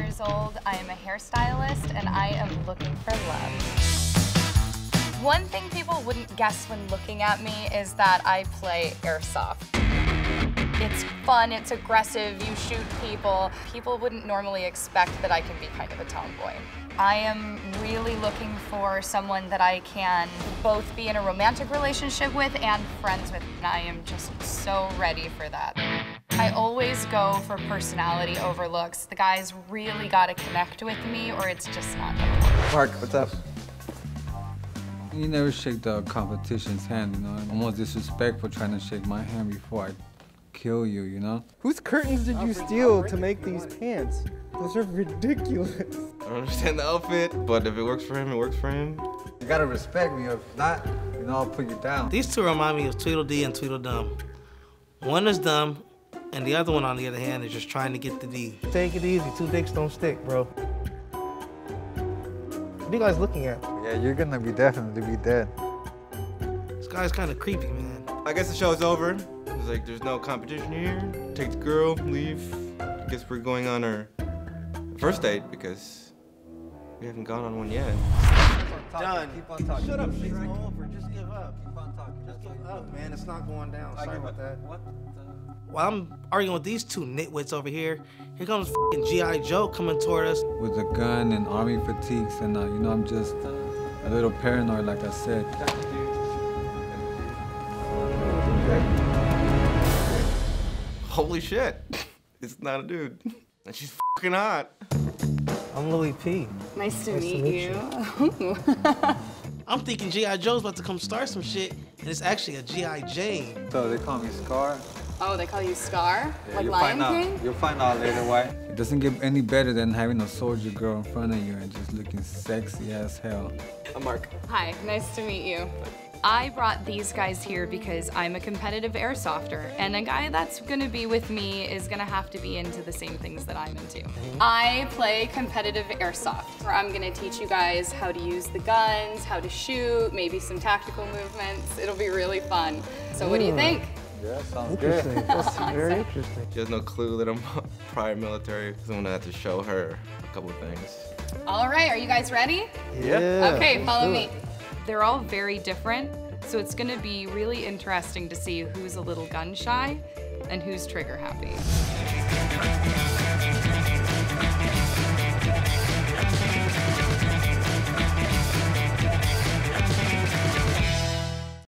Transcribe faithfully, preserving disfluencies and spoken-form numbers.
years old. I am a hairstylist, and I am looking for love. One thing people wouldn't guess when looking at me is that I play airsoft. It's fun, it's aggressive, you shoot people. People wouldn't normally expect that I can be kind of a tomboy. I am really looking for someone that I can both be in a romantic relationship with and friends with. And I am just so ready for that. I always go for personality over looks. The guys really gotta connect with me or it's just not gonna work. Mark, what's up? You never shake the competition's hand, you know? Almost disrespectful trying to shake my hand before I kill you, you know? Whose curtains did you steal to make these pants? Those are ridiculous. I don't understand the outfit, but if it works for him, it works for him. You gotta respect me, if not, you know, I'll put you down. These two remind me of Tweedledee and Tweedledum. One is dumb, and the other one, on the other hand, is just trying to get the D. Take it easy, two dicks don't stick, bro. What are you guys looking at? Yeah, you're gonna be definitely be dead. This guy's kind of creepy, man. I guess the show's over. It's like, there's no competition here. Take the girl, leave. I guess we're going on our first date because we haven't gone on one yet. Done. Keep on talking. Shut up, shit's over. Just give up. Keep on talking. Just give up, man. It's not going down. Sorry about that. What? While I'm arguing with these two nitwits over here, here comes f***ing G I Joe coming toward us. With a gun and army fatigues and, uh, you know, I'm just uh, a little paranoid, like I said. Holy shit. It's not a dude. And she's fucking hot. I'm Louis P. Nice to Nice meet to meet you. I'm thinking G I Joe's about to come start some shit, and it's actually a G I Jane. So they call me Scar. Oh, they call you Scar? Yeah, Like you'll Lion find King? out. You'll find out later why. It doesn't get any better than having a soldier girl in front of you and just looking sexy as hell. I'm Mark. Hi, nice to meet you. I brought these guys here because I'm a competitive airsofter, and a guy that's gonna be with me is gonna have to be into the same things that I'm into. I play competitive airsoft, where I'm gonna teach you guys how to use the guns, how to shoot, maybe some tactical movements. It'll be really fun. So what do you think? Yeah, sounds Interesting. good. That's very interesting. She has no clue that I'm prior military, because I'm gonna have to show her a couple of things. All right, are you guys ready? Yeah. Okay, follow do me. it. They're all very different, so it's gonna be really interesting to see who's a little gun shy and who's trigger happy.